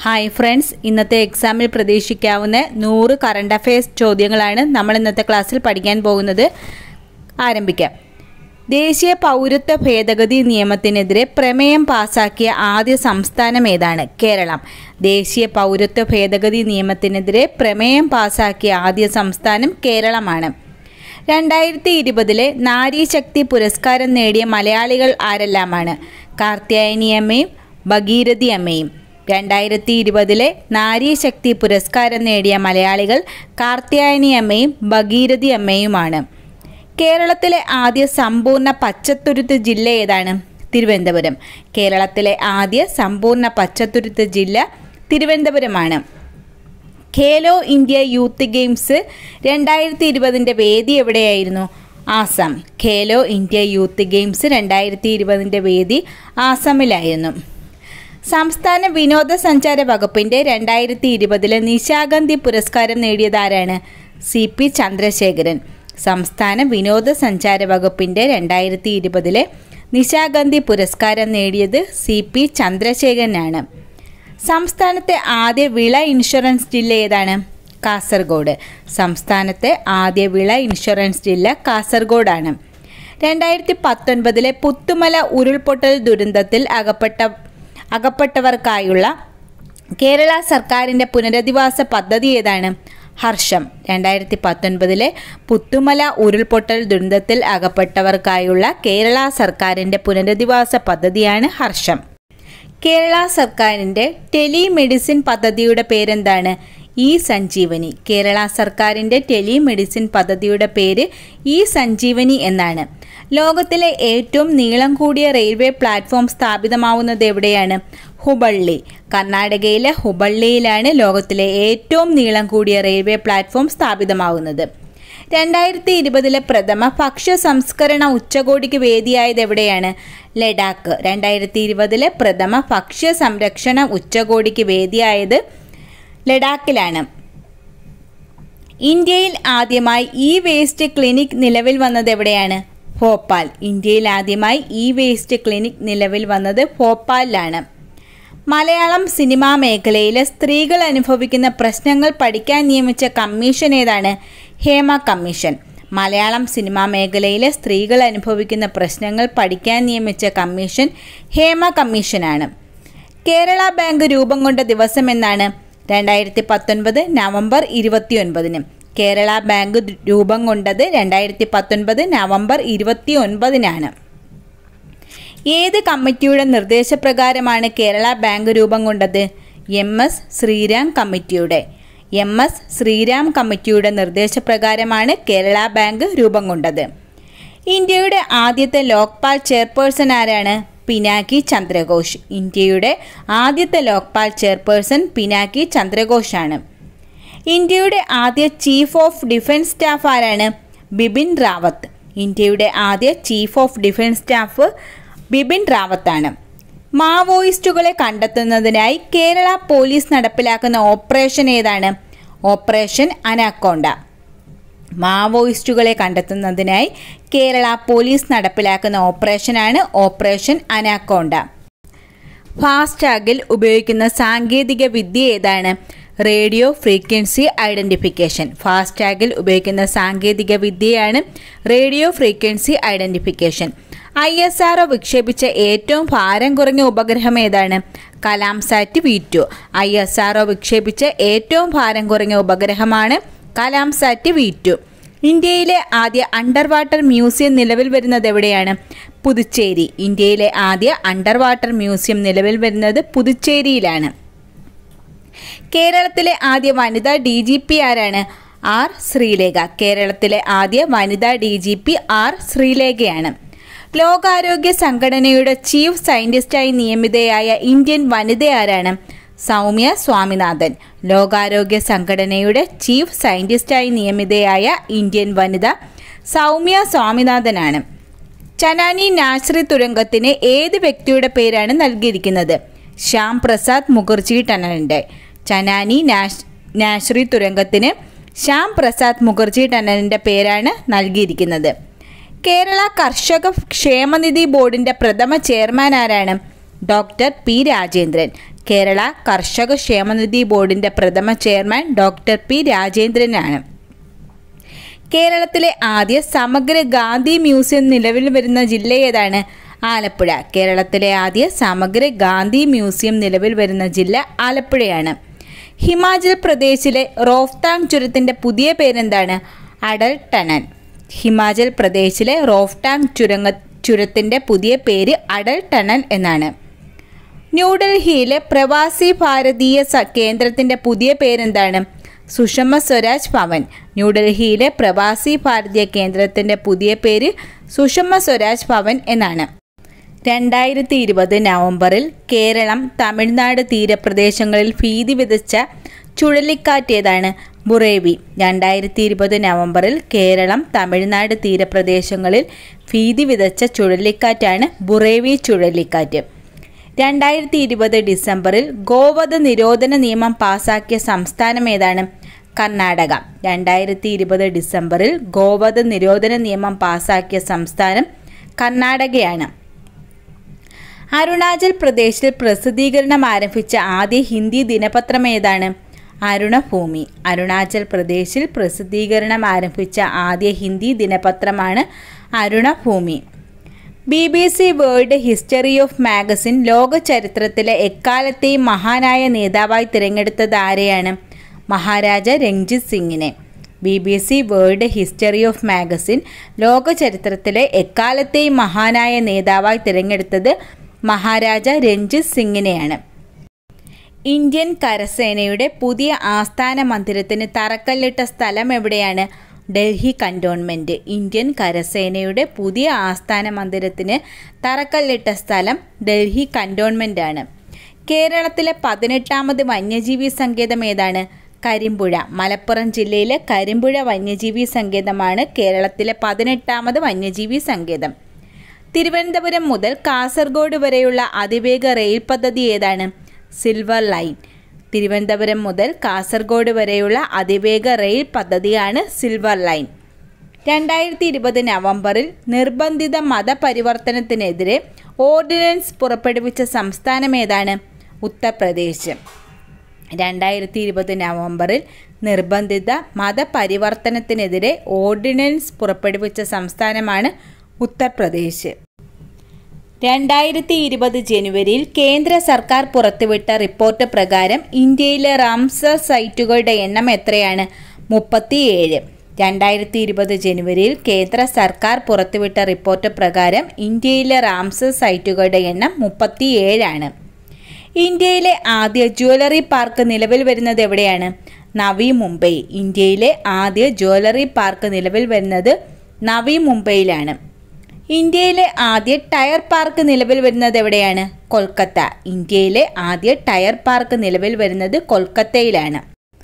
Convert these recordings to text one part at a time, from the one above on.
Hi friends, ഇന്നത്തെ എക്സാമിൽ പ്രതീക്ഷിക്കാവുന്ന 100 current affairs ചോദ്യങ്ങളാണ് നമ്മൾ ഇന്നത്തെ ക്ലാസ്സിൽ പഠിക്കാൻ പോകുന്നത്. ആരംഭിക്കാം. ദേശീയ പൗരത്വ ഭേദഗതി നിയമത്തിനെതിരെ പ്രമേയം പാസാക്കിയ ആദ്യ സംസ്ഥാനം ഏതാണ്? കേരളം. ദേശീയ പൗരത്വ ഭേദഗതി നിയമത്തിനെതിരെ പ്രമേയം പാസാക്കിയ ആദ്യ സംസ്ഥാനം കേരളമാണ്. 2020 നാരീശക്തി പുരസ്കാരം നേടിയ മലയാളികൾ ആരെല്ലാമാണ്? കാർത്യായനി അമ്മയും ഭഗീരഥി അമ്മയും. 2020 നാരീശക്തി പുരസ്കാരം നേടിയ മലയാളികൾ കാർത്യായനി അമ്മയും ഭഗീരഥി അമ്മയുമാണ്. കേരളത്തിലെ ആദ്യ സമ്പൂർണ്ണ പച്ചത്തുരുത്ത് ജില്ല ഏതാണ്? തിരുവനന്തപുരം. കേരളത്തിലെ ആദ്യ സമ്പൂർണ്ണ പച്ചത്തുരുത്ത് ജില്ല തിരുവനന്തപുരമാണ്. ഖേലോ ഇന്ത്യ യൂത്ത് ഗെയിംസ് 2020 വേദി എവിടെയായിരുന്നു? Assam. Khelo India youth games 2020 വേദി ആസാമിലായിരുന്നു. സംസ്ഥാന വിനോദസഞ്ചാര വകുപ്പിൻ്റെ 2020 നിശാഗന്ധി പുരസ്കാരം നേടിയത് ആരാണ്? CP ചന്ദ്രശേഖരൻ. സംസ്ഥാന വിനോദസഞ്ചാര വകുപ്പിൻ്റെ 2020 നിശാഗന്ധി പുരസ്കാരം നേടിയത് CP ചന്ദ്രശേഖരനാണ്. സംസ്ഥാനത്തെ ആദ്യ വിള ഇൻഷുറൻസ് ജില്ല ഏതാണ്? കാസർഗോഡ്. സംസ്ഥാനത്തെ ആദ്യ വിള ഇൻഷുറൻസ് ജില്ല കാസർഗോഡാണ്. 2019 പുത്തുമല ഉരുൾപൊട്ടൽ ദുരന്തത്തിൽ അകപ്പെട്ടവർക്കായുള്ള കേരള സർക്കാരിൻ്റെ പുനരധിവാസ പദ്ധതി ഏതാണ്? ഹർഷം. 2019 പുത്തുമല ഉരുൾപൊട്ടൽ ദുരന്തത്തിൽ അകപ്പെട്ടവർക്കായുള്ള കേരള സർക്കാരിൻ്റെ പുനരധിവാസ പദ്ധതിയാണ് ഹർഷം. കേരള സർക്കാരിൻ്റെ ടെലിമെഡിസിൻ പദ്ധതിയുടെ പേരെന്താണ്? സഞ്ജീവനി. കേരള സർക്കാരിൻ്റെ ടെലിമെഡിസിൻ പദ്ധതിയുടെ പേര് സഞ്ജീവനി എന്നാണ്. ലോകത്തിലെ ഏറ്റവും നീളം കൂടിയ റെയിൽവേ പ്ലാറ്റ്ഫോം സ്ഥാപിതമാവുന്നത് എവിടെയാണ്? ഹുബള്ളി. കർണാടകയിലെ ഹുബള്ളിയിലാണ് ലോകത്തിലെ ഏറ്റവും നീളം കൂടിയ റെയിൽവേ പ്ലാറ്റ്ഫോം സ്ഥാപിതമാവുന്നത്. 2020 പ്രഥമ ഭക്ഷ്യ സംസ്കരണ ഉച്ചകോടിക്ക് വേദിയായത് എവിടെയാണ്? ലഡാക്ക്. 2020 പ്രഥമ ഭക്ഷ്യ സംരക്ഷണ ഉച്ചകോടിക്ക് വേദിയായത് ലഡാക്കിലാണ്. ഇന്ത്യയിൽ ആദ്യമായി വേസ്റ്റ് ക്ലിനിക് നിലവിൽ വന്നത് എവിടെയാണ്? ഭോപ്പാൽ. ഇന്ത്യയിൽ ആദ്യമായി വേസ്റ്റ് ക്ലിനിക് നിലവിൽ വന്നത് ഭോപ്പാലിലാണ്. മലയാളം സിനിമാ മേഖലയിലെ സ്ത്രീകൾ അനുഭവിക്കുന്ന പ്രശ്നങ്ങൾ പഠിക്കാൻ നിയമിച്ച കമ്മീഷൻ ഏതാണ്? ഹേമ കമ്മീഷൻ. മലയാളം സിനിമാ മേഖലയിലെ സ്ത്രീകൾ അനുഭവിക്കുന്ന പ്രശ്നങ്ങൾ പഠിക്കാൻ നിയമിച്ച കമ്മീഷൻ ഹേമ കമ്മീഷനാണ്. കേരള ബാങ്ക് രൂപം കൊണ്ട ദിവസം എന്നാണ്? 2019 നവംബർ 29. കേരള ബാങ്ക് രൂപം കൊണ്ടത് 2019 നവംബർ 29. ഏത് കമ്മിറ്റിയുടെ നിർദ്ദേശപ്രകാരമാണ് കേരള ബാങ്ക് രൂപം കൊണ്ടത്? MS ശ്രീരാം കമ്മിറ്റിയുടെ. MS ശ്രീരാം കമ്മിറ്റിയുടെ നിർദ്ദേശപ്രകാരമാണ് കേരള ബാങ്ക് രൂപം കൊണ്ടത്. ഇന്ത്യയുടെ ആദ്യത്തെ ലോക്പാൽ ചെയർപേഴ്സൺ ആരാണ്? പിനാക്കി ചന്ദ്രഘോഷ്. ഇന്ത്യയുടെ ആദ്യത്തെ ലോക്പാൽ ചെയർപേഴ്സൺ പിനാക്കി ചന്ദ്രഘോഷാണ്. ഇന്ത്യയുടെ ആദ്യ ചീഫ് ഓഫ് ഡിഫൻസ് സ്റ്റാഫ് ആരാണ്? ബിപിൻ റാവത്ത്. ഇന്ത്യയുടെ ആദ്യ chief of defence staff Bipin റാവത്താണ്. മാവോയിസ്റ്റുകളെ കണ്ടെത്തുന്നതിനായി കേരള പോലീസ് നടപ്പിലാക്കുന്ന ഓപ്പറേഷൻ ഏതാണ്? Operation anaconda. മാവോയിസ്റ്റുകളെ കണ്ടെത്തുന്നതിനായി കേരള പോലീസ് നടപ്പിലാക്കുന്ന ഓപ്പറേഷനാണ് ഓപ്പറേഷൻ അനാക്കോണ്ട. ഫാസ്ടാഗിൽ ഉപയോഗിക്കുന്ന സാങ്കേതിക വിദ്യ ഏതാണ്? Radio frequency identification. ഫാസ്ടാഗിൽ ഉപയോഗിക്കുന്ന സാങ്കേതിക വിദ്യയാണ് റേഡിയോ ഫ്രീക്വൻസി ഐഡൻറ്റിഫിക്കേഷൻ. ISRO വിക്ഷേപിച്ച ഏറ്റവും ഭാരം കുറഞ്ഞ ഉപഗ്രഹം ഏതാണ്? കലാംസാറ്റ് V2. ISRO വിക്ഷേപിച്ച ഏറ്റവും ഭാരം കുറഞ്ഞ ഉപഗ്രഹമാണ് കലാംസാറ്റ് V2. ഇന്ത്യയിലെ ആദ്യ അണ്ടർ വാട്ടർ മ്യൂസിയം നിലവിൽ വരുന്നത് എവിടെയാണ്? പുതുച്ചേരി. ഇന്ത്യയിലെ ആദ്യ അണ്ടർ വാട്ടർ മ്യൂസിയം നിലവിൽ വരുന്നത് പുതുച്ചേരിയിലാണ്. കേരളത്തിലെ ആദ്യ വനിതാ DGP ആരാണ്? R ശ്രീലേഖ. കേരളത്തിലെ ആദ്യ വനിതാ DGP R ശ്രീലേഖയാണ്. ലോകാരോഗ്യ സംഘടനയുടെ ചീഫ് സയൻറ്റിസ്റ്റായി നിയമിതയായ ഇന്ത്യൻ വനിത ആരാണ്? സൗമ്യ സ്വാമിനാഥൻ. ലോകാരോഗ്യ സംഘടനയുടെ ചീഫ് സയൻറ്റിസ്റ്റായി നിയമിതയായ ഇന്ത്യൻ വനിത സൗമ്യ സ്വാമിനാഥനാണ്. ചനാനി നാശ്രി തുരങ്കത്തിന് ഏത് വ്യക്തിയുടെ പേരാണ് നൽകിയിരിക്കുന്നത്? ശ്യാം പ്രസാദ് മുഖർജി ടണലിൻ്റെ. ചനാനി നാശ്രി തുരങ്കത്തിന് ശ്യാം പ്രസാദ് മുഖർജി ടണലിൻ്റെ പേരാണ് നൽകിയിരിക്കുന്നത്. കേരള കർഷക ക്ഷേമനിധി ബോർഡിൻ്റെ പ്രഥമ ചെയർമാൻ ആരാണ്? Doctor P Rajendran. കേരള കർഷക ക്ഷേമനിധി ബോർഡിൻ്റെ പ്രഥമ ചെയർമാൻ ഡോക്ടർ പി രാജേന്ദ്രനാണ്. കേരളത്തിലെ ആദ്യ സമഗ്ര ഗാന്ധി മ്യൂസിയം നിലവിൽ വരുന്ന ജില്ല ഏതാണ്? ആലപ്പുഴ. കേരളത്തിലെ ആദ്യ സമഗ്ര ഗാന്ധി മ്യൂസിയം നിലവിൽ വരുന്ന ജില്ല ആലപ്പുഴയാണ്. ഹിമാചൽ പ്രദേശിലെ റോഹ്താങ് ചുരത്തിൻ്റെ പുതിയ പേരെന്താണ്? അടൽ ടണൽ. ഹിമാചൽ പ്രദേശിലെ റോഹ്താങ് ചുരത്തിൻ്റെ പുതിയ പേര് അടൽ ടണൽ എന്നാണ്. ന്യൂഡൽഹിയിലെ പ്രവാസി ഭാരതീയ കേന്ദ്രത്തിൻ്റെ പുതിയ പേരെന്താണ്? സുഷമ സ്വരാജ് ഭവൻ. ന്യൂഡൽഹിയിലെ പ്രവാസി ഭാരതീയ കേന്ദ്രത്തിൻ്റെ പുതിയ പേര് സുഷമ സ്വരാജ് ഭവൻ എന്നാണ്. 2020 നവംബറിൽ കേരളം തമിഴ്നാട് തീരപ്രദേശങ്ങളിൽ ഭീതി വിതച്ച ചുഴലിക്കാറ്റ് ഏതാണ്? ബുറേവി. 2020 നവംബറിൽ കേരളം തമിഴ്നാട് തീരപ്രദേശങ്ങളിൽ ഭീതി വിതച്ച ചുഴലിക്കാറ്റാണ് ബുറേവി ചുഴലിക്കാറ്റ്. 2020 ഡിസംബറിൽ ഗോവധ നിരോധന നിയമം പാസാക്കിയ സംസ്ഥാനം ഏതാണ്? കർണാടക. 2020 ഡിസംബറിൽ ഗോവധ നിരോധന നിയമം പാസാക്കിയ സംസ്ഥാനം കർണാടകയാണ്. അരുണാചൽ പ്രദേശിൽ പ്രസിദ്ധീകരണം ആരംഭിച്ച ആദ്യ ഹിന്ദി ദിനപത്രം ഏതാണ്? അരുണഭൂമി. അരുണാചൽ പ്രദേശിൽ പ്രസിദ്ധീകരണം ആരംഭിച്ച ആദ്യ ഹിന്ദി ദിനപത്രമാണ് Arunabhoomi. BBC world history of magazine ലോക ചരിത്രത്തിലെ എക്കാലത്തെയും മഹാനായ നേതാവായി തിരഞ്ഞെടുത്തത് ആരെയാണ്? മഹാരാജ രഞ്ജിത് സിംഗിനെ. BBC world history of magazine ലോക ചരിത്രത്തിലെ എക്കാലത്തെയും മഹാനായ നേതാവായി തിരഞ്ഞെടുത്തത് മഹാരാജ രഞ്ജിത് സിംഗിനെയാണ്. ഇന്ത്യൻ കരസേനയുടെ പുതിയ ആസ്ഥാന മന്ദിരത്തിന് തറക്കല്ലിട്ട സ്ഥലം എവിടെയാണ്? ഡൽഹി കന്റോൺമെൻറ്റ്. ഇന്ത്യൻ കരസേനയുടെ പുതിയ ആസ്ഥാന മന്ദിരത്തിന് തറക്കല്ലിട്ട സ്ഥലം ഡൽഹി കന്റോൺമെൻറ്റാണ്. കേരളത്തിലെ 18ാമത് വന്യജീവി സങ്കേതം ഏതാണ്? കരിമ്പുഴ. മലപ്പുറം ജില്ലയിലെ കരിമ്പുഴ വന്യജീവി സങ്കേതമാണ് കേരളത്തിലെ 18ാമത് വന്യജീവി സങ്കേതം. തിരുവനന്തപുരം മുതൽ കാസർഗോഡ് വരെയുള്ള അതിവേഗ റെയിൽ പദ്ധതി ഏതാണ്? Silver line. തിരുവനന്തപുരം മുതൽ കാസർഗോഡ് വരെയുള്ള അതിവേഗ റെയിൽ പദ്ധതിയാണ് സിൽവർ ലൈൻ. 2020 നവംബറിൽ നിർബന്ധിത മതപരിവർത്തനത്തിനെതിരെ ഓർഡിനൻസ് പുറപ്പെടുവിച്ച സംസ്ഥാനം ഏതാണ്? ഉത്തർപ്രദേശ്. 2020 നവംബറിൽ നിർബന്ധിത മതപരിവർത്തനത്തിനെതിരെ ഓർഡിനൻസ് പുറപ്പെടുവിച്ച സംസ്ഥാനമാണ് ഉത്തർപ്രദേശ്. 2020 ജനുവരിയിൽ കേന്ദ്ര സർക്കാർ പുറത്തുവിട്ട റിപ്പോർട്ട് പ്രകാരം ഇന്ത്യയിലെ റാംസർ സൈറ്റുകളുടെ എണ്ണം എത്രയാണ്? 37. 2020 ജനുവരിയിൽ കേന്ദ്ര സർക്കാർ പുറത്തുവിട്ട റിപ്പോർട്ട് പ്രകാരം ഇന്ത്യയിലെ റാംസർ സൈറ്റുകളുടെ എണ്ണം 37 ആണ്. ഇന്ത്യയിലെ ആദ്യ ജ്വല്ലറി പാർക്ക് നിലവിൽ വരുന്നത് എവിടെയാണ്? നവി മുംബൈ. ഇന്ത്യയിലെ ആദ്യ ജ്വല്ലറി പാർക്ക് നിലവിൽ വരുന്നത് നവി മുംബൈയിലാണ്. ഇന്ത്യയിലെ ആദ്യ ടയർ പാർക്ക് നിലവിൽ വരുന്നത് എവിടെയാണ്? കൊൽക്കത്ത. ഇന്ത്യയിലെ ആദ്യ ടയർ പാർക്ക് നിലവിൽ വരുന്നത് കൊൽക്കത്തയിലാണ്.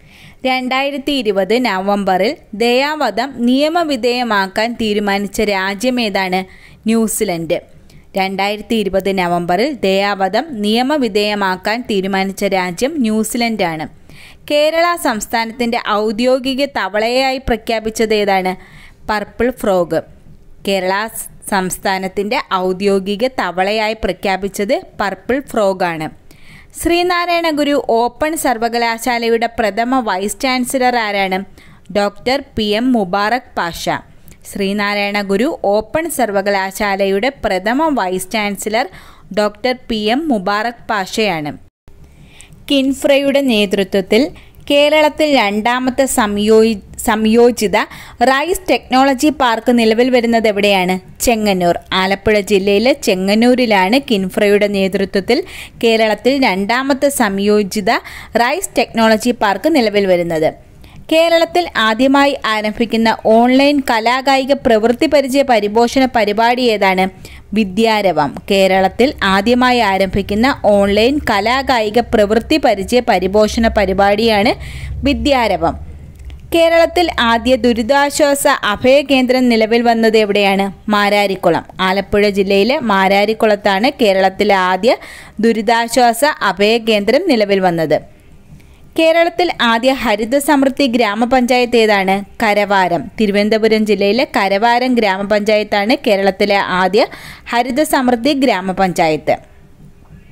2020 നവംബറിൽ ദയാവധം നിയമവിധേയമാക്കാൻ തീരുമാനിച്ച രാജ്യം ഏതാണ്? ന്യൂസിലൻഡ്. 2020 നവംബറിൽ ദയാവധം നിയമവിധേയമാക്കാൻ തീരുമാനിച്ച രാജ്യം ന്യൂസിലൻഡാണ്. കേരള സംസ്ഥാനത്തിൻ്റെ ഔദ്യോഗിക തവളയായി പ്രഖ്യാപിച്ചത് ഏതാണ്? Purple frog. കേരള സംസ്ഥാനത്തിൻ്റെ ഔദ്യോഗിക തവളയായി പ്രഖ്യാപിച്ചത് പർപ്പിൾ ഫ്രോഗാണ്. ശ്രീനാരായണ ഗുരു ഓപ്പൺ സർവകലാശാലയുടെ പ്രഥമ വൈസ് ചാൻസലർ ആരാണ്? Doctor PM Mubarak Pasha. Sreenarayana Guru open സർവകലാശാലയുടെ പ്രഥമ vice chancellor doctor PM Mubarak പാഷയാണ്. കിൻഫ്രയുടെ നേതൃത്വത്തിൽ കേരളത്തിൽ രണ്ടാമത്തെ സംയോജിത റൈസ് ടെക്നോളജി പാർക്ക് നിലവിൽ വരുന്നത് എവിടെയാണ്? ചെങ്ങന്നൂർ. ആലപ്പുഴ ജില്ലയിലെ ചെങ്ങന്നൂരിലാണ് കിൻഫ്രയുടെ നേതൃത്വത്തിൽ കേരളത്തിൽ രണ്ടാമത്തെ സംയോജിത റൈസ് ടെക്നോളജി പാർക്ക് നിലവിൽ വരുന്നത്. കേരളത്തിൽ ആദ്യമായി ആരംഭിക്കുന്ന ഓൺലൈൻ കലാകായിക പ്രവൃത്തി പരിചയ പരിപോഷണ പരിപാടി ഏതാണ്? വിദ്യാരവം. കേരളത്തിൽ ആദ്യമായി ആരംഭിക്കുന്ന ഓൺലൈൻ കലാകായിക പ്രവൃത്തി പരിചയ പരിപോഷണ പരിപാടിയാണ് വിദ്യാരവം. കേരളത്തിൽ ആദ്യ ദുരിതാശ്വാസ അഭയകേന്ദ്രം നിലവിൽ വന്നത് എവിടെയാണ്? മാരാരിക്കുളം. ആലപ്പുഴ ജില്ലയിലെ മാരാരിക്കുളത്താണ് കേരളത്തിലെ ആദ്യ ദുരിതാശ്വാസ അഭയകേന്ദ്രം നിലവിൽ വന്നത്. കേരളത്തിൽ ആദ്യ ഹരിത സമൃദ്ധി ഗ്രാമപഞ്ചായത്ത് ഏതാണ്? കരവാരം. തിരുവനന്തപുരം ജില്ലയിലെ കരവാരം ഗ്രാമപഞ്ചായത്താണ് കേരളത്തിലെ ആദ്യ ഹരിത സമൃദ്ധി ഗ്രാമപഞ്ചായത്ത്.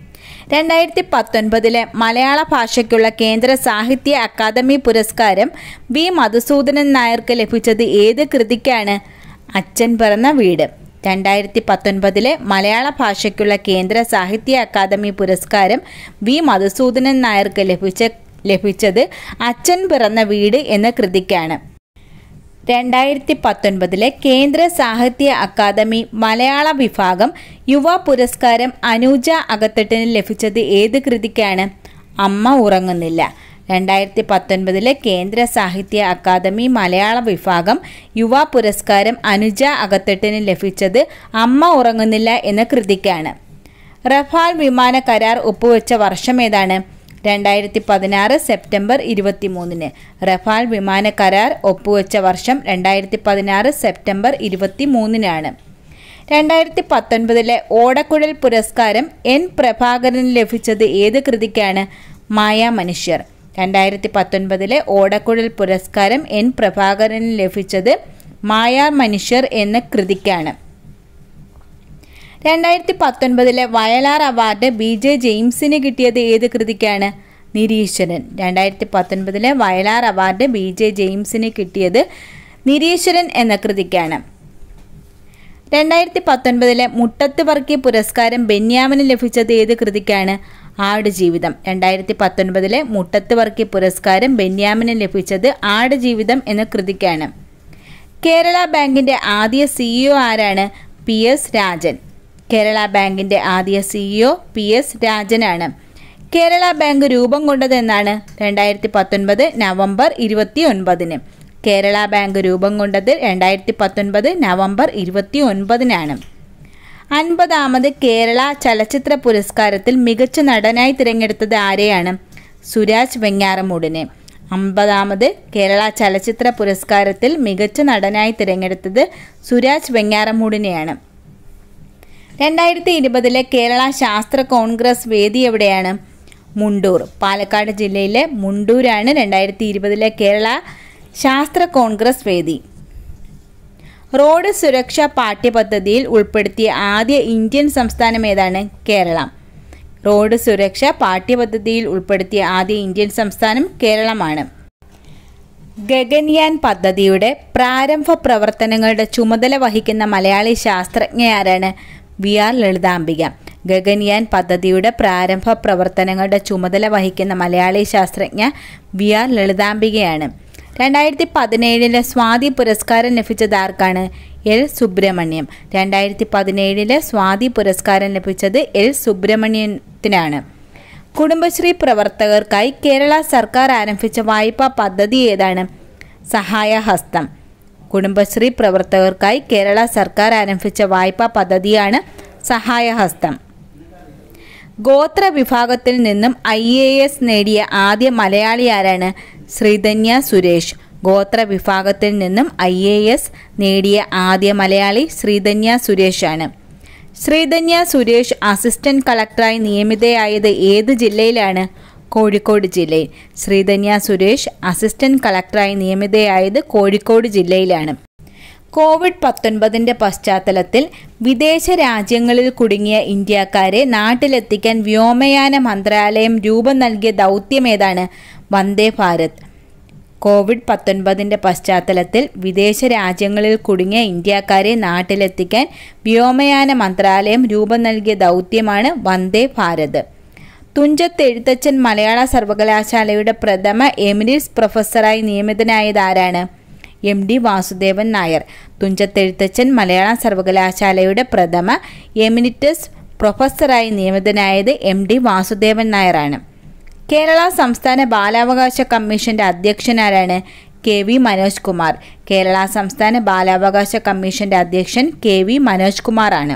2019 മലയാള ഭാഷയ്ക്കുള്ള കേന്ദ്ര സാഹിത്യ അക്കാദമി പുരസ്കാരം വി മധുസൂദനൻ നായർക്ക് ലഭിച്ചത് ഏത് കൃതിക്കാണ്? അച്ഛൻ പിറന്ന വീട്. 2019 മലയാള ഭാഷയ്ക്കുള്ള കേന്ദ്ര സാഹിത്യ അക്കാദമി പുരസ്കാരം വി മധുസൂദനൻ നായർക്ക് ലഭിച്ചത് അച്ഛൻ പിറന്ന വീട് എന്ന കൃതിക്കാണ്. 2019 കേന്ദ്ര സാഹിത്യ അക്കാദമി മലയാള വിഭാഗം യുവ പുരസ്കാരം അനൂജ അകത്തട്ടിന് ലഭിച്ചത് ഏത് കൃതിക്കാണ്? അമ്മ ഉറങ്ങുന്നില്ല. 2019 കേന്ദ്ര സാഹിത്യ അക്കാദമി മലയാള വിഭാഗം യുവ പുരസ്കാരം അനുജ അകത്തട്ടിന് ലഭിച്ചത് അമ്മ ഉറങ്ങുന്നില്ല എന്ന കൃതിക്കാണ്. റഫാൽ വിമാന കരാർ ഒപ്പുവെച്ച വർഷം ഏതാണ്? 2016 സെപ്റ്റംബർ 23. റഫാൽ വിമാന കരാർ ഒപ്പുവെച്ച വർഷം 2016 സെപ്റ്റംബർ 23 2019 ഓടക്കുഴൽ പുരസ്കാരം എൻ പ്രഭാകരന് ലഭിച്ചത് ഏത് കൃതിക്കാണ്? മായാമനുഷ്യർ. 2019 ഓടക്കുഴൽ പുരസ്കാരം എൻ പ്രഭാകരന് ലഭിച്ചത് മായാമനുഷ്യർ എന്ന കൃതിക്കാണ്. 2019 വയലാർ അവാർഡ് BJ ജെയിംസിന് കിട്ടിയത് ഏത് കൃതിക്കാണ്? നിരീശ്വരൻ. 2019 വയലാർ അവാർഡ് BJ ജെയിംസിന് കിട്ടിയത് നിരീശ്വരൻ എന്ന കൃതിക്കാണ്. 2019 മുട്ടത്ത് വർക്കി പുരസ്കാരം ബെന്യാമിന് ലഭിച്ചത് ഏത് കൃതിക്കാണ്? ആടുജീവിതം. 2019 മുട്ടത്ത് വർക്കി പുരസ്കാരം ബെന്യാമിന് ലഭിച്ചത് ആടുജീവിതം എന്ന കൃതിക്കാണ്. കേരള ബാങ്കിൻ്റെ ആദ്യ CEO ആരാണ്? PS രാജൻ. കേരള ബാങ്കിൻ്റെ ആദ്യ CEO PS രാജനാണ്. കേരള ബാങ്ക് രൂപം കൊണ്ടതെന്നാണ്? 2019 നവംബർ 29. കേരള ബാങ്ക് രൂപം കൊണ്ടത് 2019 നവംബർ 29 50ാമത് കേരള ചലച്ചിത്ര പുരസ്കാരത്തിൽ മികച്ച നടനായി തിരഞ്ഞെടുത്തത് ആരെയാണ്? സുരാജ് വെഞ്ഞാറമൂടിനെ. 50ാമത് കേരള ചലച്ചിത്ര പുരസ്കാരത്തിൽ മികച്ച നടനായി തിരഞ്ഞെടുത്തത് സുരാജ് വെഞ്ഞാറമൂടിനെയാണ്. 2020 കേരള ശാസ്ത്ര കോൺഗ്രസ് വേദി എവിടെയാണ്? മുണ്ടൂർ. പാലക്കാട് ജില്ലയിലെ മുണ്ടൂരാണ് 2020 കേരള ശാസ്ത്ര കോൺഗ്രസ് വേദി. റോഡ് സുരക്ഷാ പാഠ്യപദ്ധതിയിൽ ഉൾപ്പെടുത്തിയ ആദ്യ ഇന്ത്യൻ സംസ്ഥാനം ഏതാണ്? കേരളം. റോഡ് സുരക്ഷാ പാഠ്യപദ്ധതിയിൽ ഉൾപ്പെടുത്തിയ ആദ്യ ഇന്ത്യൻ സംസ്ഥാനം കേരളമാണ്. ഗഗൻയാൻ പദ്ധതിയുടെ പ്രാരംഭ പ്രവർത്തനങ്ങളുടെ ചുമതല വഹിക്കുന്ന മലയാളി ശാസ്ത്രജ്ഞയാരാണ്? VR ലളിതാംബിക. ഗഗൻയാൻ പദ്ധതിയുടെ പ്രാരംഭ പ്രവർത്തനങ്ങളുടെ ചുമതല വഹിക്കുന്ന മലയാളി ശാസ്ത്രജ്ഞ VR ലളിതാംബികയാണ്. 2017 സ്വാതി പുരസ്കാരം ലഭിച്ചത് ആർക്കാണ്? L സുബ്രഹ്മണ്യം. 2017 സ്വാതി പുരസ്കാരം ലഭിച്ചത് L സുബ്രഹ്മണ്യത്തിനാണ്. കുടുംബശ്രീ പ്രവർത്തകർക്കായി കേരള സർക്കാർ ആരംഭിച്ച വായ്പാ പദ്ധതി ഏതാണ്? സഹായഹസ്തം. കുടുംബശ്രീ പ്രവർത്തകർക്കായി കേരള സർക്കാർ ആരംഭിച്ച വായ്പാ പദ്ധതിയാണ് സഹായഹസ്തം. ഗോത്ര വിഭാഗത്തിൽ നിന്നും IAS നേടിയ ആദ്യ മലയാളി ആരാണ്? ശ്രീധന്യ സുരേഷ്. ഗോത്ര വിഭാഗത്തിൽ നിന്നും IAS നേടിയ ആദ്യ മലയാളി ശ്രീധന്യ സുരേഷാണ്. ശ്രീധന്യ സുരേഷ് അസിസ്റ്റന്റ് കളക്ടറായി നിയമിതയായത് ഏത് ജില്ലയിലാണ്? കോഴിക്കോട് ജില്ലയിൽ. ശ്രീധന്യ സുരേഷ് അസിസ്റ്റന്റ് കളക്ടറായി നിയമിതയായത് കോഴിക്കോട് ജില്ലയിലാണ്. COVID-19 പശ്ചാത്തലത്തിൽ വിദേശ രാജ്യങ്ങളിൽ കുടുങ്ങിയ ഇന്ത്യക്കാരെ നാട്ടിലെത്തിക്കാൻ വ്യോമയാന മന്ത്രാലയം രൂപം നൽകിയ ദൗത്യമേതാണ്? വന്ദേ ഭാരത്. COVID-19 പശ്ചാത്തലത്തിൽ വിദേശ രാജ്യങ്ങളിൽ കുടുങ്ങിയ ഇന്ത്യക്കാരെ നാട്ടിലെത്തിക്കാൻ വ്യോമയാന മന്ത്രാലയം രൂപം നൽകിയ ദൗത്യമാണ് വന്ദേ ഭാരത്. തുഞ്ചത്ത് എഴുത്തച്ഛൻ മലയാള സർവകലാശാലയുടെ പ്രഥമ എമിരിറ്റസ് പ്രൊഫസറായി നിയമിതനായത് ആരാണ്? MD വാസുദേവൻ നായർ. തുഞ്ചത്ത് എഴുത്തച്ഛൻ മലയാള സർവകലാശാലയുടെ പ്രഥമ എമിരിറ്റസ് പ്രൊഫസറായി നിയമിതനായത് MD വാസുദേവൻ നായരാണ്. കേരള സംസ്ഥാന ബാലാവകാശ കമ്മീഷന്റെ അധ്യക്ഷനാരാണ്? KV മനോജ് കുമാർ. കേരള സംസ്ഥാന ബാലാവകാശ കമ്മീഷന്റെ അധ്യക്ഷൻ KV മനോജ് കുമാറാണ്.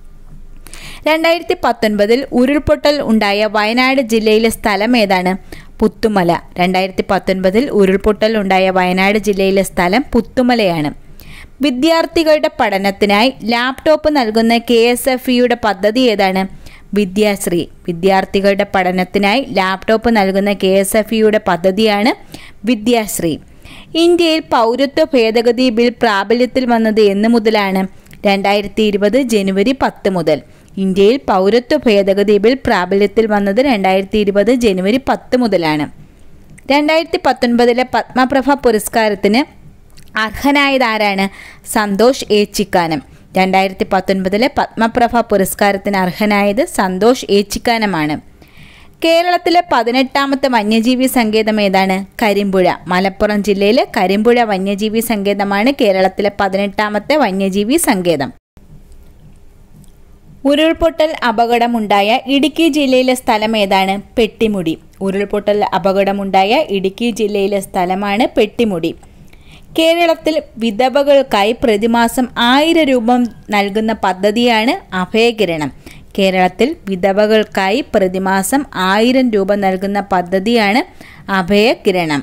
2019 ഉരുൾപൊട്ടൽ ഉണ്ടായ വയനാട് ജില്ലയിലെ സ്ഥലം ഏതാണ്? പുത്തുമല. 2019 ഉരുൾപൊട്ടൽ ഉണ്ടായ വയനാട് ജില്ലയിലെ സ്ഥലം പുത്തുമലയാണ്. വിദ്യാർത്ഥികളുടെ പഠനത്തിനായി ലാപ്ടോപ്പ് നൽകുന്ന KSFEയുടെ പദ്ധതി ഏതാണ്? വിദ്യാശ്രീ. വിദ്യാർത്ഥികളുടെ പഠനത്തിനായി ലാപ്ടോപ്പ് നൽകുന്ന KSFEയുടെ പദ്ധതിയാണ് വിദ്യാശ്രീ. ഇന്ത്യയിൽ പൗരത്വ ഭേദഗതി ബിൽ പ്രാബല്യത്തിൽ വന്നത് എന്ന് മുതലാണ്? 2020 ജനുവരി 10 മുതൽ. ഇന്ത്യയിൽ പൗരത്വ ഭേദഗതി ബിൽ പ്രാബല്യത്തിൽ വന്നത് 2020 ജനുവരി 10 മുതലാണ്. 2019 പത്മപ്രഭ പുരസ്കാരത്തിന് അർഹനായതാരാണ്? സന്തോഷ് ഏച്ചിക്കാനം. 2019 പത്മപ്രഭ പുരസ്കാരത്തിന് അർഹനായത് സന്തോഷ് ഏച്ചിക്കാനമാണ്. കേരളത്തിലെ 18ാമത്തെ വന്യജീവി സങ്കേതം ഏതാണ്? കരിമ്പുഴ. മലപ്പുറം ജില്ലയിലെ കരിമ്പുഴ വന്യജീവി സങ്കേതമാണ് കേരളത്തിലെ 18ാമത്തെ വന്യജീവി സങ്കേതം. ഉരുൾപൊട്ടൽ അപകടമുണ്ടായ ഇടുക്കി ജില്ലയിലെ സ്ഥലം ഏതാണ്? പെട്ടിമുടി. ഉരുൾപൊട്ടൽ അപകടമുണ്ടായ ഇടുക്കി ജില്ലയിലെ സ്ഥലമാണ് പെട്ടിമുടി. കേരളത്തിൽ വിധവകൾക്കായി പ്രതിമാസം 1000 രൂപ നൽകുന്ന പദ്ധതിയാണ് അഭയകിരണം. കേരളത്തിൽ വിധവകൾക്കായി പ്രതിമാസം 1000 രൂപ നൽകുന്ന പദ്ധതിയാണ് അഭയകിരണം.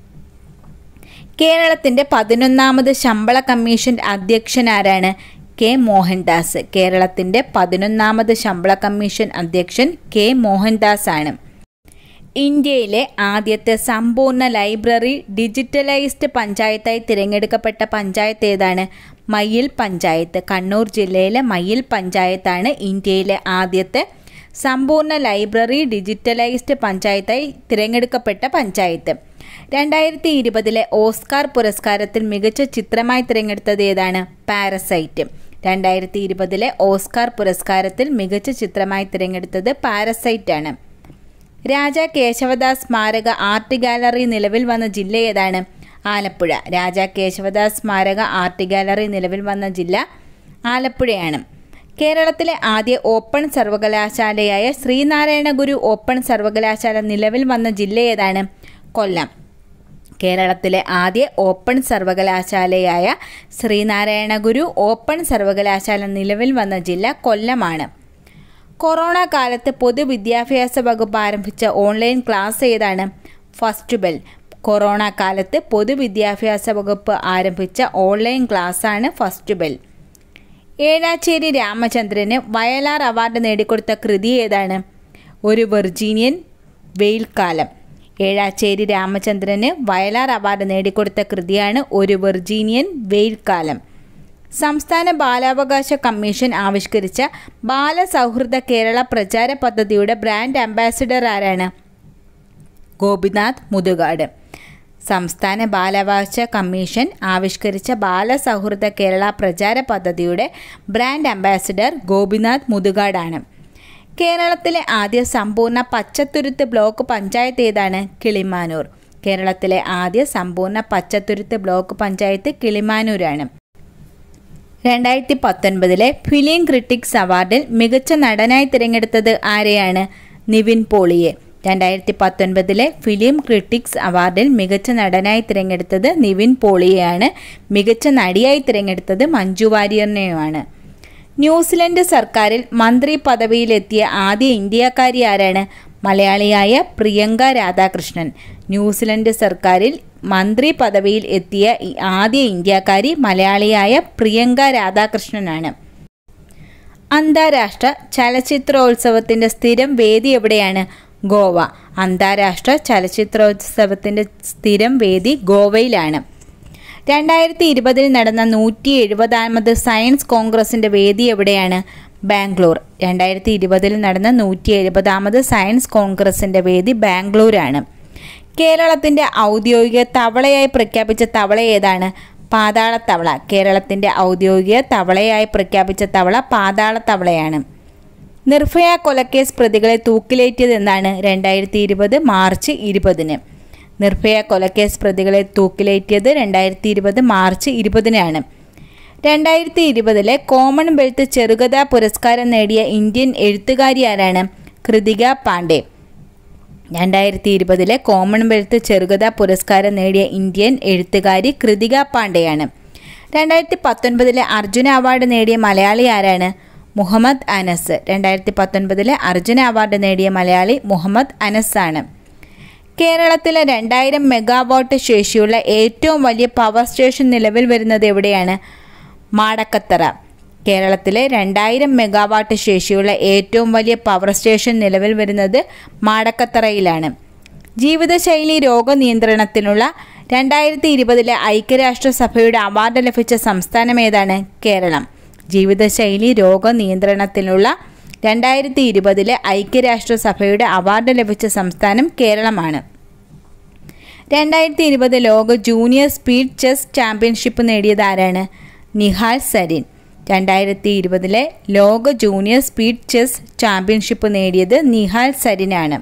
കേരളത്തിൻ്റെ 11ാമത് ശമ്പള കമ്മീഷൻ അധ്യക്ഷൻ ആരാണ്? കെ മോഹൻദാസ്. കേരളത്തിൻ്റെ 11ാമത് ശമ്പള കമ്മീഷൻ അധ്യക്ഷൻ കെ മോഹൻദാസ് ആണ്. ഇന്ത്യയിലെ ആദ്യത്തെ സമ്പൂർണ്ണ ലൈബ്രറി ഡിജിറ്റലൈസ്ഡ് പഞ്ചായത്തായി തിരഞ്ഞെടുക്കപ്പെട്ട പഞ്ചായത്ത് ഏതാണ്? മയ്യിൽ പഞ്ചായത്ത്. കണ്ണൂർ ജില്ലയിലെ മയ്യിൽ പഞ്ചായത്താണ് ഇന്ത്യയിലെ ആദ്യത്തെ സമ്പൂർണ്ണ ലൈബ്രറി ഡിജിറ്റലൈസ്ഡ് പഞ്ചായത്തായി തിരഞ്ഞെടുക്കപ്പെട്ട പഞ്ചായത്ത്. 2020 ഓസ്കാർ പുരസ്കാരത്തിൽ മികച്ച ചിത്രമായി തിരഞ്ഞെടുത്തത് ഏതാണ്? പാരസൈറ്റ്. 2020 ഓസ്കാർ പുരസ്കാരത്തിൽ മികച്ച ചിത്രമായി തിരഞ്ഞെടുത്തത് പാരസൈറ്റ് ആണ്. രാജാ കേശവദാസ് സ്മാരക ആർട്ട് ഗാലറി നിലവിൽ വന്ന ജില്ല ഏതാണ്? ആലപ്പുഴ. രാജാ കേശവദാസ് സ്മാരക ആർട്ട് ഗാലറി നിലവിൽ വന്ന ജില്ല ആലപ്പുഴയാണ്. കേരളത്തിലെ ആദ്യ ഓപ്പൺ സർവകലാശാലയായ ശ്രീനാരായണ ഗുരു ഓപ്പൺ സർവകലാശാല നിലവിൽ വന്ന ജില്ല ഏതാണ്? കൊല്ലം. കേരളത്തിലെ ആദ്യ ഓപ്പൺ സർവകലാശാലയായ ശ്രീനാരായണ ഗുരു ഓപ്പൺ സർവകലാശാല നിലവിൽ വന്ന ജില്ല കൊല്ലമാണ്. കൊറോണ കാലത്ത് പൊതുവിദ്യാഭ്യാസ വകുപ്പ് ആരംഭിച്ച ഓൺലൈൻ ക്ലാസ് ഏതാണ്? First bell. കൊറോണ കാലത്ത് പൊതുവിദ്യാഭ്യാസ വകുപ്പ് ആരംഭിച്ച ഓൺലൈൻ ക്ലാസ്സാണ് ഫസ്റ്റ് ബെൽ. ഏഴാച്ചേരി രാമചന്ദ്രന് വയലാർ അവാർഡ് നേടിക്കൊടുത്ത കൃതി ഏതാണ്? ഒരു വെർജീനിയൻ വെയിൽക്കാലം. ഏഴാച്ചേരി രാമചന്ദ്രന് വയലാർ അവാർഡ് നേടിക്കൊടുത്ത കൃതിയാണ് ഒരു വെർജീനിയൻ വെയിൽക്കാലം. സംസ്ഥാന ബാലാവകാശ കമ്മീഷൻ ആവിഷ്കരിച്ച ബാലസൗഹൃദ കേരള പ്രചാര പദ്ധതിയുടെ ബ്രാൻഡ് അംബാസിഡർ ആരാണ്? ഗോപിനാഥ് മുതുകാട്. സംസ്ഥാന ബാലാവകാശ കമ്മീഷൻ ആവിഷ്കരിച്ച ബാലസൗഹൃദ കേരള പ്രചാര പദ്ധതിയുടെ ബ്രാൻഡ് അംബാസിഡർ ഗോപിനാഥ് മുതുകാടാണ്. കേരളത്തിലെ ആദ്യ സമ്പൂർണ്ണ പച്ചത്തുരുത്ത് ബ്ലോക്ക് പഞ്ചായത്ത് ഏതാണ്? കിളിമാനൂർ. കേരളത്തിലെ ആദ്യ സമ്പൂർണ്ണ പച്ചത്തുരുത്ത് ബ്ലോക്ക് പഞ്ചായത്ത് കിളിമാനൂരാണ്. 2019 ഫിലിം ക്രിട്ടിക്സ് അവാർഡിൽ മികച്ച നടനായി തിരഞ്ഞെടുത്തത് ആരെയാണ്? നിവിൻ പോളിയെ. 2019 ഫിലിം ക്രിട്ടിക്സ് അവാർഡിൽ മികച്ച നടനായി തിരഞ്ഞെടുത്തത് നിവിൻ പോളിയെയാണ്. മികച്ച നടിയായി തിരഞ്ഞെടുത്തത് മഞ്ജു വാര്യറിനെയുമാണ്. ന്യൂസിലൻഡ് സർക്കാരിൽ മന്ത്രി പദവിയിലെത്തിയ ആദ്യ ഇന്ത്യക്കാരി ആരാണ്? മലയാളിയായ പ്രിയങ്ക രാധാകൃഷ്ണൻ. ന്യൂസിലൻഡ് സർക്കാരിൽ മന്ത്രി പദവിയിൽ എത്തിയ ആദ്യ ഇന്ത്യക്കാരി മലയാളിയായ പ്രിയങ്ക രാധാകൃഷ്ണനാണ്. അന്താരാഷ്ട്ര ചലച്ചിത്രോത്സവത്തിൻ്റെ സ്ഥിരം വേദി എവിടെയാണ്? ഗോവ. അന്താരാഷ്ട്ര ചലച്ചിത്രോത്സവത്തിൻ്റെ സ്ഥിരം വേദി ഗോവയിലാണ്. 2020 നടന്ന 170ാമത് സയൻസ് കോൺഗ്രസിൻ്റെ വേദി എവിടെയാണ്? ബാംഗ്ലൂർ. 2020 നടന്ന 170ാമത് സയൻസ് കോൺഗ്രസിൻ്റെ വേദി ബാംഗ്ലൂരാണ്. കേരളത്തിൻ്റെ ഔദ്യോഗിക തവളയായി പ്രഖ്യാപിച്ച തവള ഏതാണ്? പാതാളത്തവള. കേരളത്തിൻ്റെ ഔദ്യോഗിക തവളയായി പ്രഖ്യാപിച്ച തവള പാതാളത്തവളയാണ്. നിർഭയ കൊലക്കേസ് പ്രതികളെ തൂക്കിലേറ്റിയതെന്നാണ്? 2020 മാർച്ച് 20. നിർഭയ കൊലക്കേസ് പ്രതികളെ തൂക്കിലേറ്റിയത് 2020 മാർച്ച് 20 2020 കോമൺവെൽത്ത് ചെറുകഥാ പുരസ്കാരം നേടിയ ഇന്ത്യൻ എഴുത്തുകാരി ആരാണ്? കൃതിക പാണ്ഡെ. 2020 കോമൺവെൽത്ത് ചെറുകഥാ പുരസ്കാരം നേടിയ ഇന്ത്യൻ എഴുത്തുകാരി കൃതിക പാണ്ഡെയാണ്. 2019 അർജുന അവാർഡ് നേടിയ മലയാളി ആരാണ്? മുഹമ്മദ് അനസ്. 2019 അർജുന അവാർഡ് നേടിയ മലയാളി മുഹമ്മദ് അനസ് ആണ്. കേരളത്തിലെ 2000 മെഗാവാട്ട് ശേഷിയുള്ള ഏറ്റവും വലിയ പവർ സ്റ്റേഷൻ നിലവിൽ വരുന്നത് എവിടെയാണ്? മാടക്കത്തറ. കേരളത്തിലെ 2000 മെഗാവാട്ട് ശേഷിയുള്ള ഏറ്റവും വലിയ പവർ സ്റ്റേഷൻ നിലവിൽ വരുന്നത് മാടക്കത്തറയിലാണ്. ജീവിതശൈലി രോഗനിയന്ത്രണത്തിനുള്ള 2020 ഐക്യരാഷ്ട്രസഭയുടെ അവാർഡ് ലഭിച്ച സംസ്ഥാനം ഏതാണ്? കേരളം. ജീവിതശൈലി രോഗനിയന്ത്രണത്തിനുള്ള 2020 ഐക്യരാഷ്ട്രസഭയുടെ അവാർഡ് ലഭിച്ച സംസ്ഥാനം കേരളമാണ്. 2020 ലോക ജൂനിയർ സ്പീഡ് ചെസ് ചാമ്പ്യൻഷിപ്പ് നേടിയത് ആരാണ്? നിഹാൽ സരീൻ. 2020 ലോക ജൂനിയർ സ്പീഡ് ചെസ് ചാമ്പ്യൻഷിപ്പ് നേടിയത് നിഹാൽ സരീനാണ്.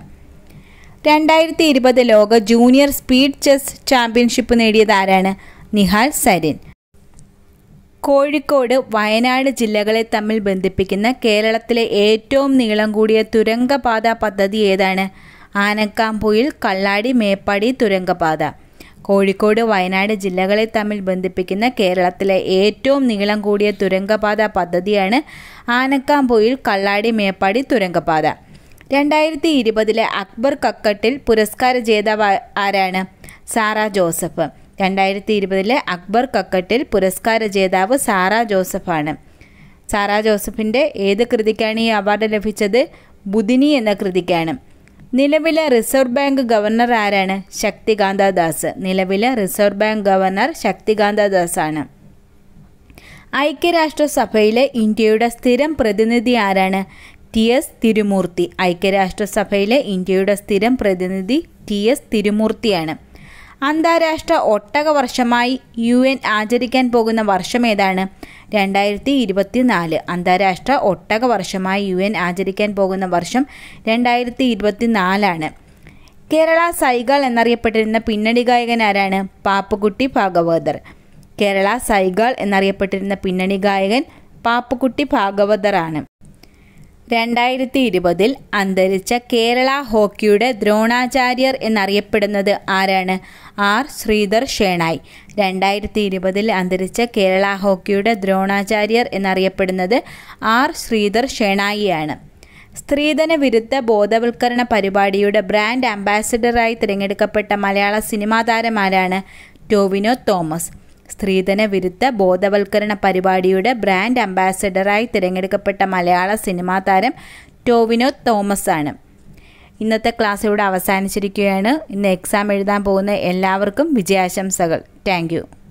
2020 ലോക ജൂനിയർ സ്പീഡ് ചെസ് ചാമ്പ്യൻഷിപ്പ് നേടിയത് ആരാണ്? നിഹാൽ സരീൻ. കോഴിക്കോട്, വയനാട് ജില്ലകളെ തമ്മിൽ ബന്ധിപ്പിക്കുന്ന കേരളത്തിലെ ഏറ്റവും നീളം കൂടിയ തുരങ്കപാത പദ്ധതി ഏതാണ്? ആനക്കാംപൊയിൽ കള്ളാടി മേപ്പാടി തുരങ്കപാത. കോഴിക്കോട്, വയനാട് ജില്ലകളെ തമ്മിൽ ബന്ധിപ്പിക്കുന്ന കേരളത്തിലെ ഏറ്റവും നീളം കൂടിയ തുരങ്കപാത പദ്ധതിയാണ് ആനക്കാംപൊയിൽ കള്ളാടി മേപ്പാടി തുരങ്കപാത. 2020 അക്ബർ കക്കട്ടിൽ പുരസ്കാര ജേതാവ് ആരാണ്? Sara Joseph. 2020 അക്ബർ കക്കട്ടിൽ പുരസ്കാര ജേതാവ് സാറ ജോസഫാണ്. സാറ ജോസഫിൻ്റെ ഏത് കൃതിക്കാണ് ഈ അവാർഡ് ലഭിച്ചത്? ബുധിനി എന്ന കൃതിക്കാണ്. നിലവിലെ റിസർവ് ബാങ്ക് ഗവർണർ ആരാണ്? ശക്തികാന്ത ദാസ്. നിലവിലെ reserve bank governor Shaktikanta Das ആണ്. ഐക്യരാഷ്ട്രസഭയിലെ ഇന്ത്യയുടെ സ്ഥിരം പ്രതിനിധി ആരാണ്? TS തിരുമൂർത്തി. ഐക്യരാഷ്ട്രസഭയിലെ ഇന്ത്യയുടെ സ്ഥിരം പ്രതിനിധി TS തിരുമൂർത്തിയാണ്. അന്താരാഷ്ട്ര ഒട്ടക വർഷമായി UN ആചരിക്കാൻ പോകുന്ന വർഷം ഏതാണ്? 2024. അന്താരാഷ്ട്ര ഒട്ടക വർഷമായി UN ആചരിക്കാൻ പോകുന്ന വർഷം 2024 കേരള സൈഗാൾ എന്നറിയപ്പെട്ടിരുന്ന പിന്നണി ഗായകൻ ആരാണ്? പാപ്പുക്കുട്ടി ഭാഗവതർ. കേരള സൈഗാൾ എന്നറിയപ്പെട്ടിരുന്ന പിന്നണി ഗായകൻ പാപ്പുക്കുട്ടി ഭാഗവതർ ആണ്. 2020 അന്തരിച്ച കേരള ഹോക്കിയുടെ ദ്രോണാചാര്യർ എന്നറിയപ്പെടുന്നത് ആരാണ്? R. ശ്രീധർ ഷേണായി. 2020 അന്തരിച്ച കേരള ഹോക്കിയുടെ ദ്രോണാചാര്യർ എന്നറിയപ്പെടുന്നത് R. ശ്രീധർ ഷേണായിയാണ്. സ്ത്രീധന വിരുദ്ധ ബോധവൽക്കരണ പരിപാടിയുടെ ബ്രാൻഡ് അംബാസിഡറായി തിരഞ്ഞെടുക്കപ്പെട്ട മലയാള സിനിമാ താരം ആരാണ്? ടോവിനോ തോമസ്. സ്ത്രീധന വിരുദ്ധ ബോധവൽക്കരണ പരിപാടിയുടെ ബ്രാൻഡ് അംബാസിഡറായി തിരഞ്ഞെടുക്കപ്പെട്ട മലയാള സിനിമാ താരം ടോവിനോ തോമസ് ആണ്. ഇന്നത്തെ ക്ലാസ് ഇവിടെ അവസാനിച്ചിരിക്കുകയാണ്. ഇന്ന് എക്സാം എഴുതാൻ പോകുന്ന എല്ലാവർക്കും വിജയാശംസകൾ. Thank you.